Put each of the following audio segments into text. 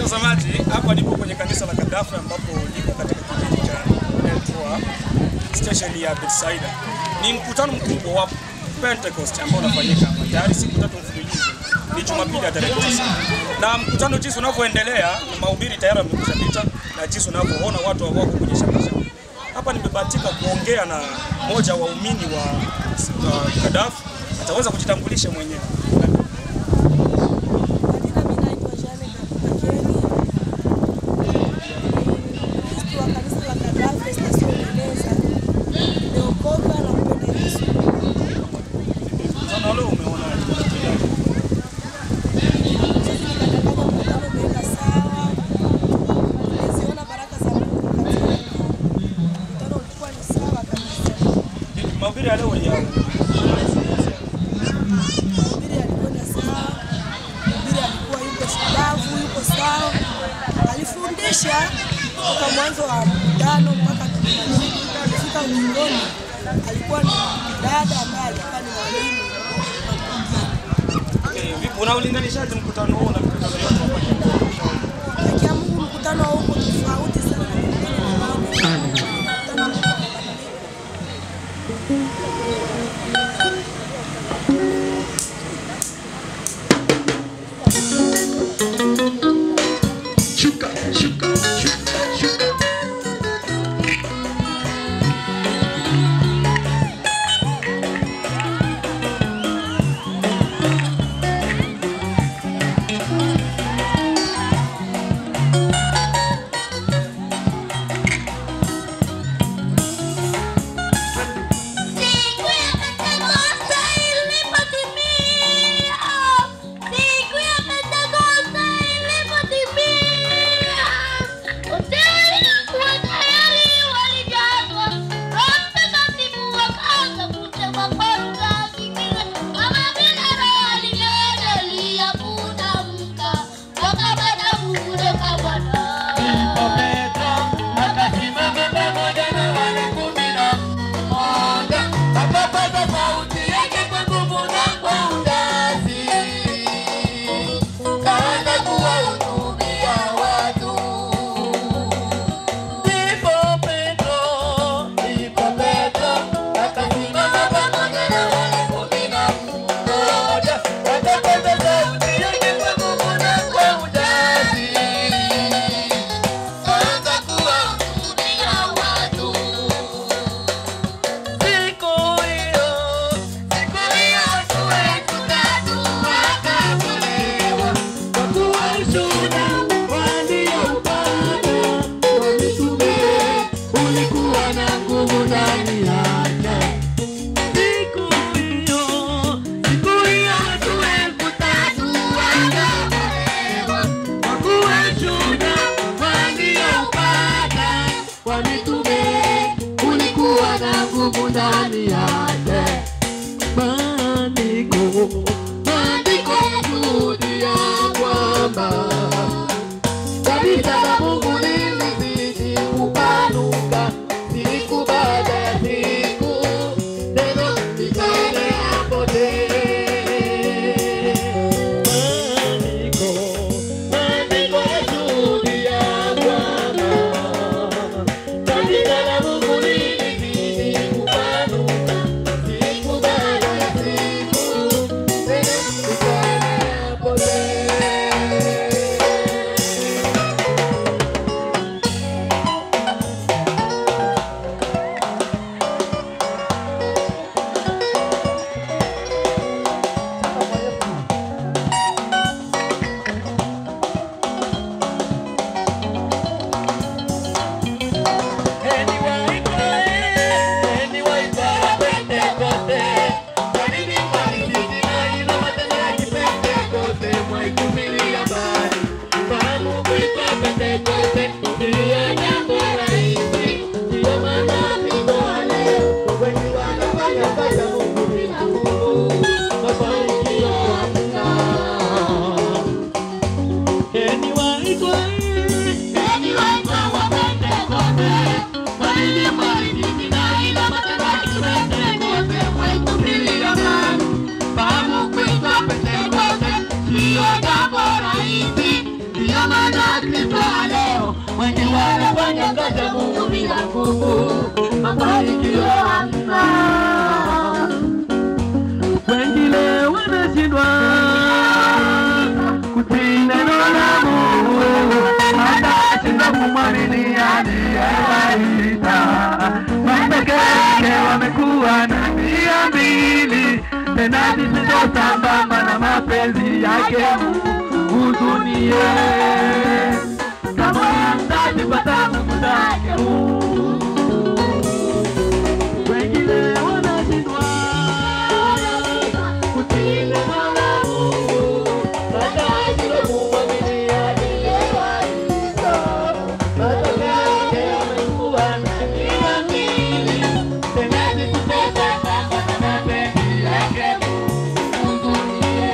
Mtazamaji, hapa nipo kwenye kanisa la Gaddafi ambapo liko katika kijiji cha Eltua, station ya Bethsaida. Ni mkutano mkubwa wa Pentecost ambao unafanyika hapa. Tayari siku 3 mfululizo. Ni Jumapili ya tarehe 9. Na mkutano jinsi unavyoendelea, mahubiri tayari yamekushapita na jinsi unavyoona watu wako kwenye shamba. Hapa nimebahatika kuongea na mmoja wa waumini wa Gaddafi. Ataweza kujitambulisha mwenyewe. Mahubiri ya leo ya alifundisha kutoka mwanzo wa mkutano mpaka kufika ukingoni. Alikuwa ni dada ambaye alikuwa ni mwalimu. Vipi unaulinganishaje mkutano huu na mkutano yote hapa? Kwa Mungu mkutano huu uko tofauti sana. Wanyangaza Mungu bila nguvu, mafanikio hamna. Wengine wameshindwa kutii neno la Mungu, hata shindwa kumwamini aliyewaita. Wapekee wamekuwa na nia mbili, tena zisizo sambamba na mapenzi yake huzunie. Kama mtajipata Mungu zake wengine wanashindwa kutii neno la Mungu, hata shindwa kumwamini aliyewaita. Wapekee wamekuwa na nia mbili, tena zisizo sambamba na mapenzi yake huzunie.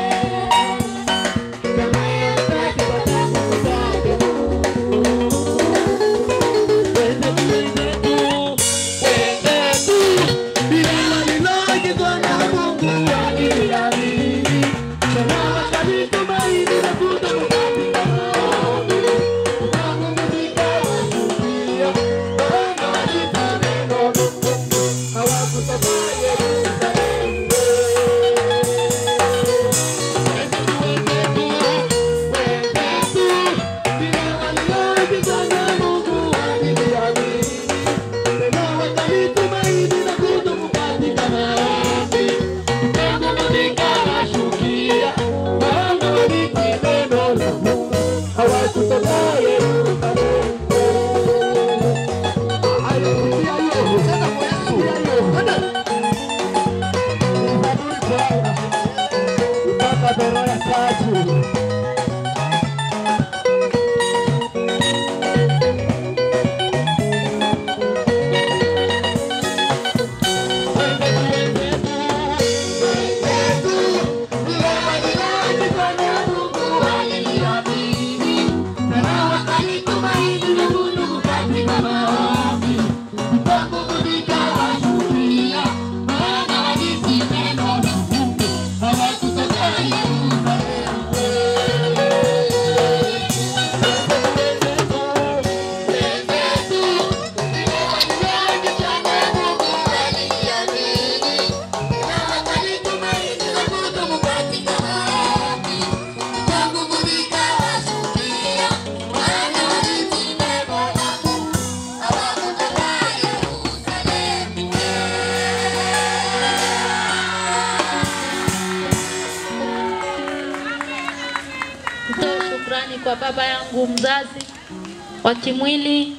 Kwa baba yangu mzazi wa kimwili,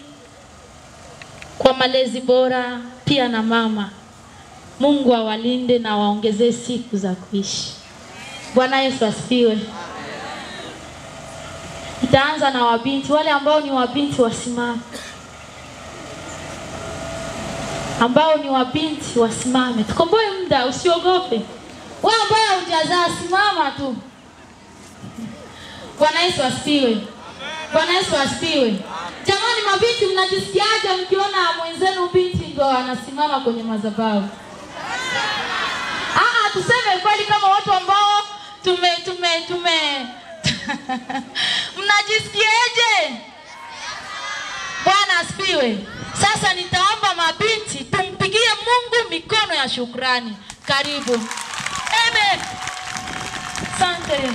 kwa malezi bora, pia na mama. Mungu awalinde na waongezee siku za kuishi. Bwana Yesu asifiwe. Nitaanza na wabinti, wale ambao ni wabinti wasimame. Ambao ni wabinti wasimame. Tukomboe muda, usiogope. Wewe ambao hujazaa simama tu. Bwana Yesu asifiwe. Bwana Yesu asifiwe. Jamani mabinti, mnajisikiaje mkiona mwenzenu binti ndo anasimama kwenye madhabahu? Tuseme kweli kama watu ambao mnajisikiaje? Bwana asifiwe. Sasa nitaomba mabinti tumpigie Mungu mikono ya shukrani. Karibu. Amen. Asante.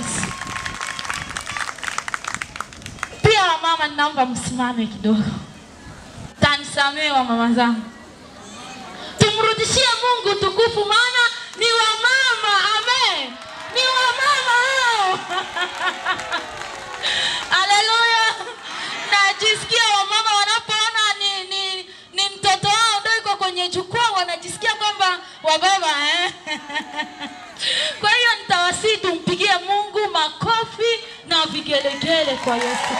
Pia mama ninaomba msimame kidogo. Tanisamehe wa mama zangu. Tumrudishie Mungu tukufu, maana ni wa mama. Amen. Ni wa mama hao. Haleluya. Najisikia wa mama wanapoona ni mtoto wao ndio yuko kwenye jukwaa, wanajisikia kwamba wa baba Kwa hiyo nitawasihi tumpigie Mungu makofi na vigelegele kwa Yesu.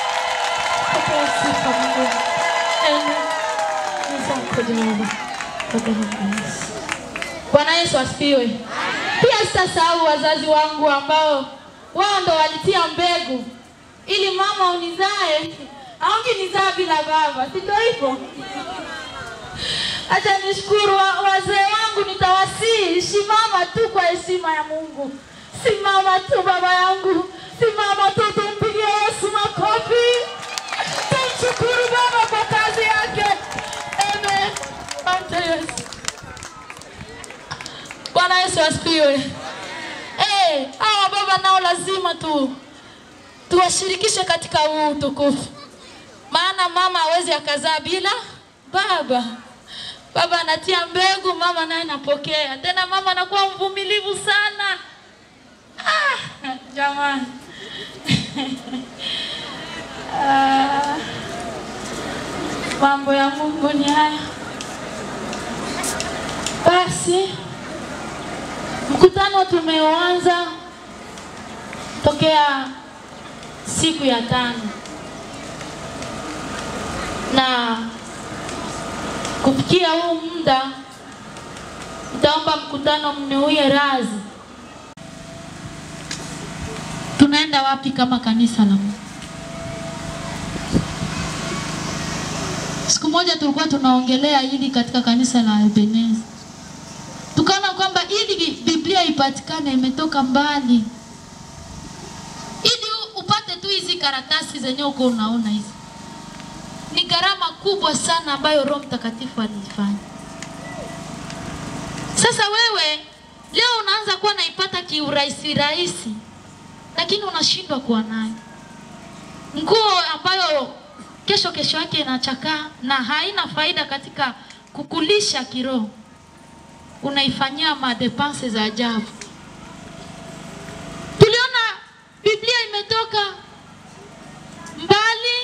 Bwana Yesu asifiwe. Pia sitasahau wazazi wangu ambao wao ndo walitia mbegu ili mama unizae, haungenizaa bila baba. Si ndio hivyo? Acha nishukuru wazee wangu, nitawasihi simama tu kwa heshima ya Mungu. Simama tu baba yangu. Simama tu, tumpigie Yesu makofi. Tumshukuru baba kwa Yesu. Bwana Yesu asifiwe. Hawa baba nao lazima tuwashirikishe katika huu utukufu. Maana mama hawezi akazaa bila baba. Baba anatia mbegu, mama naye anapokea. Tena mama anakuwa mvumilivu sana. Jamani. Mambo ya Mungu ni haya. Basi mkutano tumeanza tokea siku ya 5. Na kufikia huu muda nitaomba mkutano mniuie radhi. Tunaenda wapi kama kanisa la Mungu? Siku moja tulikuwa tunaongelea hili katika kanisa la Ebenezer. Tukaona kwamba ili Biblia ipatikane imetoka mbali. Ili upate tu hizi karatasi zenye uko unaona hizi. Ni gharama kubwa sana ambayo Roho Mtakatifu alifanya. Sasa wewe leo unaanza kuwa naipata kiurahisi, lakini unashindwa kuwa nayo. Nguo ambayo kesho yake inachakaa na haina faida katika kukulisha kiroho, unaifanyia madepense za ajabu. Tuliona Biblia imetoka mbali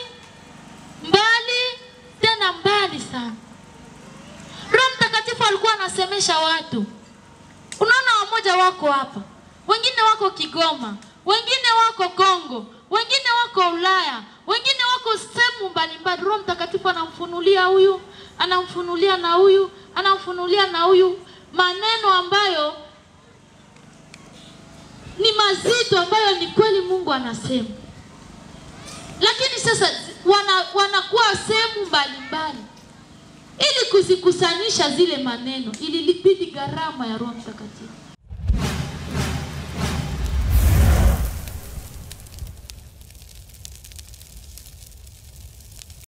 tena mbali sana. Roho Mtakatifu alikuwa anasemesha watu. Unaona wamoja wako hapa, wengine wako Kigoma, wengine wako Kongo, wengine wako Ulaya, wengine wako sehemu mbalimbali. Roho Mtakatifu anamfunulia huyu, anamfunulia na huyu, anamfunulia na huyu maneno ambayo ni mazito, ambayo ni kweli Mungu anasema. Lakini sasa wanakuwa sehemu mbalimbali. Ili kuzikusanyisha zile maneno ilibidi gharama ya Roho Mtakatifu.